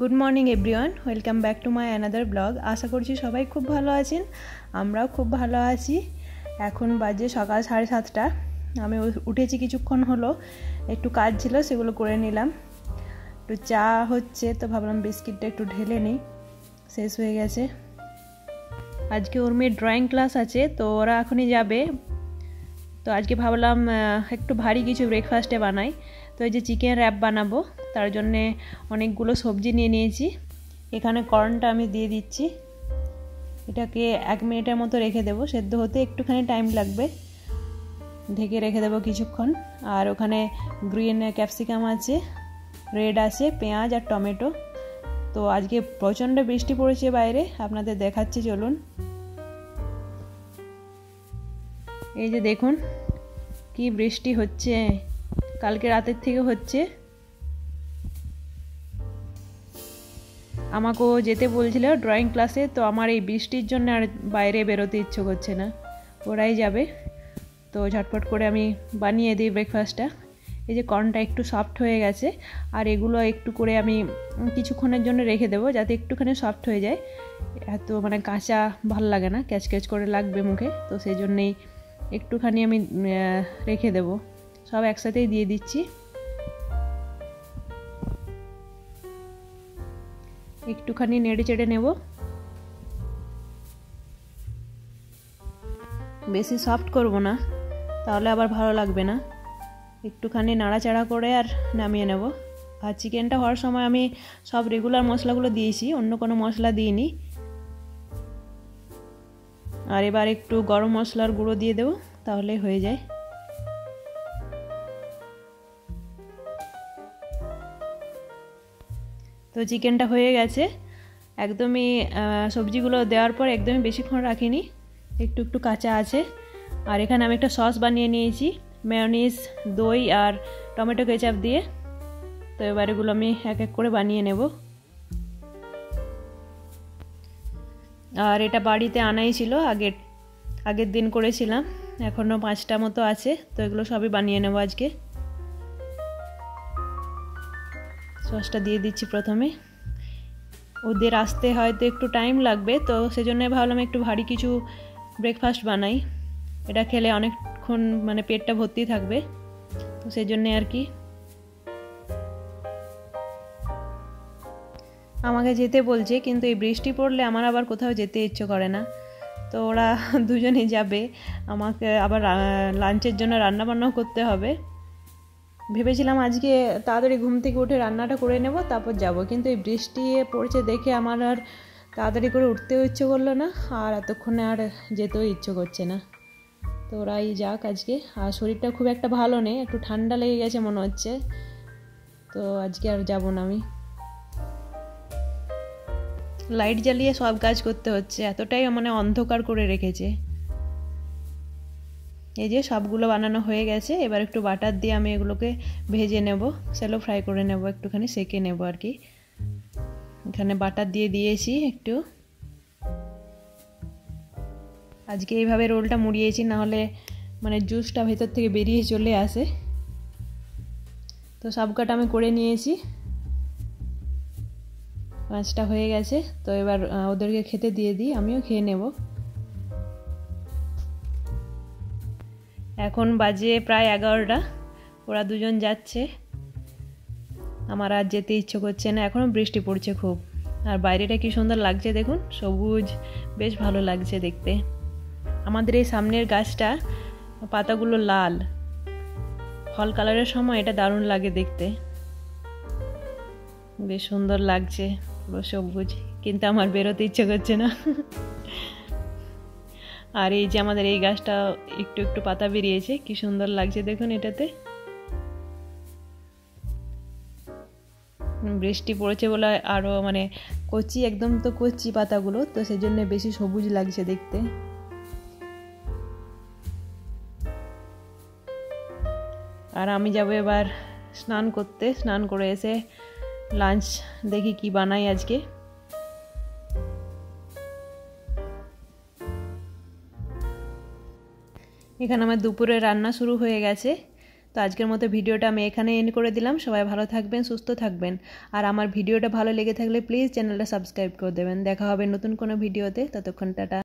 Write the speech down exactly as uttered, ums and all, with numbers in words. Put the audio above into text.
Good morning everyone, welcome back to my another blog. আশা করছি সবাই খুব ভালো আছেন, আমরাও খুব ভালো আছি। এখন বাজে সকাল সাড়ে সাতটা। আমি উঠেছি কিছুক্ষণ হলো, একটু কাজ ছিল সেগুলো করে নিলাম। একটু চা হচ্ছে তো ভাবলাম বিস্কিটটা একটু ঢেলে নিই, শেষ হয়ে গেছে। আজকে ওর মেয়ের ড্রয়িং ক্লাস আছে তো ওরা এখনই যাবে। তো আজকে ভাবলাম একটু ভারী কিছু ব্রেকফাস্টে বানাই। তো এই যে চিকেন র্যাপ বানাবো, তার জন্যে অনেকগুলো সবজি নিয়ে নিয়েছি। এখানে কর্নটা আমি দিয়ে দিচ্ছি, এটাকে এক মিনিটের মতো রেখে দেবো, সেদ্ধ হতে একটুখানি টাইম লাগবে। ঢেকে রেখে দেবো কিছুক্ষণ। আর ওখানে গ্রিন ক্যাপসিকাম আছে, রেড আছে, পেঁয়াজ আর টমেটো। তো আজকে প্রচণ্ড বৃষ্টি পড়েছে বাইরে, আপনাদের দেখাচ্ছি চলুন। এই যে দেখুন কি বৃষ্টি হচ্ছে, কালকে রাতের থেকে হচ্ছে। আমাকেও যেতে বলছিল ড্রয়িং ক্লাসে, তো আমার এই বৃষ্টির জন্য আর বাইরে বেরোতে ইচ্ছে করছে না, ওরাই যাবে। তো ঝটপট করে আমি বানিয়ে দিই ব্রেকফাস্টটা। এই যে কর্নটা একটু সফট হয়ে গেছে, আর এগুলো একটু করে আমি কিছুক্ষণের জন্য রেখে দেবো যাতে একটুখানি সফট হয়ে যায়। এত মানে কাঁচা ভাল লাগে না, ক্যাচ ক্যাচ করে লাগবে মুখে, তো সেই জন্যেই একটুখানি আমি রেখে দেবো। সব একসাথেই দিয়ে দিচ্ছি। একটুখানি নেড়ে চেড়ে নেব, বেশি সফট করব না, তাহলে আবার ভালো লাগবে না। একটুখানি নাড়াচাড়া করে আর নামিয়ে নেব। আর চিকেনটা হওয়ার সময় আমি সব রেগুলার মশলাগুলো দিয়েছি, অন্য কোনো মশলা দিইনি। আর এবার একটু গরম মশলার গুঁড়ো দিয়ে দেবো, তাহলে হয়ে যায়। তো চিকেনটা হয়ে গেছে একদমই। সবজিগুলো দেওয়ার পর একদমই বেশিক্ষণ রাখিনি, একটু একটু কাঁচা আছে। আর এখানে আমি একটা সস বানিয়ে নিয়েছি, মেয়োনিজ, দই আর টমেটো কেচাপ দিয়ে। তো এবার এগুলো আমি এক এক করে বানিয়ে নেব। আর এটা বাড়িতে আনাই ছিল, আগের আগের দিন করেছিলাম, এখনও পাঁচটা মতো আছে। তো এগুলো সবই বানিয়ে নেব আজকে। সসটা দিয়ে দিচ্ছি প্রথমে। ওদের আসতে হয়তো একটু টাইম লাগবে, তো সেজন্য ভাবলাম একটু ভারী কিছু ব্রেকফাস্ট বানাই। এটা খেলে অনেকক্ষণ মানে পেটটা ভর্তি থাকবে, তো সেই জন্যে আর কি। আমাকে যেতে বলছে, কিন্তু এই বৃষ্টি পড়লে আমার আবার কোথাও যেতে ইচ্ছে করে না। তো ওরা দুজনেই যাবে, আমাকে আবার লাঞ্চের জন্য রান্না বান্নাও করতে হবে। ভেবেছিলাম আজকে তাড়াতাড়ি ঘুম থেকে উঠে রান্নাটা করে নেব, তারপর যাব, কিন্তু এই বৃষ্টি পড়ছে দেখে আমার আর তাড়াতাড়ি করে উঠতেও ইচ্ছে করলো না, আর এতক্ষণে আর যেতেও ইচ্ছে করছে না। তো ওরাই যাক আজকে। আর শরীরটা খুব একটা ভালো নেই, একটু ঠান্ডা লেগে গেছে মনে হচ্ছে, তো আজকে আর যাব না আমি। লাইট জ্বালিয়ে সব কাজ করতে হচ্ছে, এতটাই মানে অন্ধকার করে রেখেছে। এই যে সবগুলো বানানো হয়ে গেছে, এবার একটু বাটার দিয়ে আমি এগুলোকে ভেজে নেব, শ্যালো ফ্রাই করে নেব, একটুখানি সেকে নেব আর কি। এখানে বাটার দিয়ে দিয়েছি একটু। আজকে এইভাবে রোলটা মুড়িয়েছি, নাহলে মানে জুসটা ভেতর থেকে বেরিয়ে চলে আসে। তো সব কটা আমি করে নিয়েছি, পাঁচটা হয়ে গেছে। তো এবার ওদেরকে খেতে দিয়ে দিই, আমিও খেয়ে নেব। এখন বাজে প্রায় এগারোটা, ওরা দুজন যাচ্ছে, আমার আর যেতে ইচ্ছে করছে না, এখনও বৃষ্টি পড়ছে খুব। আর বাইরেটা কি সুন্দর লাগছে দেখুন, সবুজ, বেশ ভালো লাগছে দেখতে। আমাদের এই সামনের গাছটা পাতাগুলো লাল, ফল কালারের সময় এটা দারুণ লাগে দেখতে, বেশ সুন্দর লাগছে, পুরো সবুজ, কিন্তু আমার বেরোতে ইচ্ছে করছে না। আর এই যে আমাদের এই গাছটা একটু একটু পাতা বেরিয়েছে, কি সুন্দর লাগছে দেখুন এটাতে। বৃষ্টি পড়েছে বলে আরো মানে কচি, একদম তো কচি পাতাগুলো, তো সেই জন্য বেশি সবুজ লাগছে দেখতে। আর আমি যাব এবার স্নান করতে, স্নান করে এসে লাঞ্চ দেখি কি বানাই আজকে। এখানে আমার দুপুরে রান্না শুরু হয়ে গেছে। তো আজকের মতো ভিডিওটা আমি এখানে এন্ড করে দিলাম। সবাই ভালো থাকবেন, সুস্থ থাকবেন, আর আমার ভিডিওটা ভালো লেগে থাকলে প্লিজ চ্যানেলটা সাবস্ক্রাইব করে দেবেন। দেখা হবে নতুন কোনো ভিডিওতে, ততক্ষণ টাটা।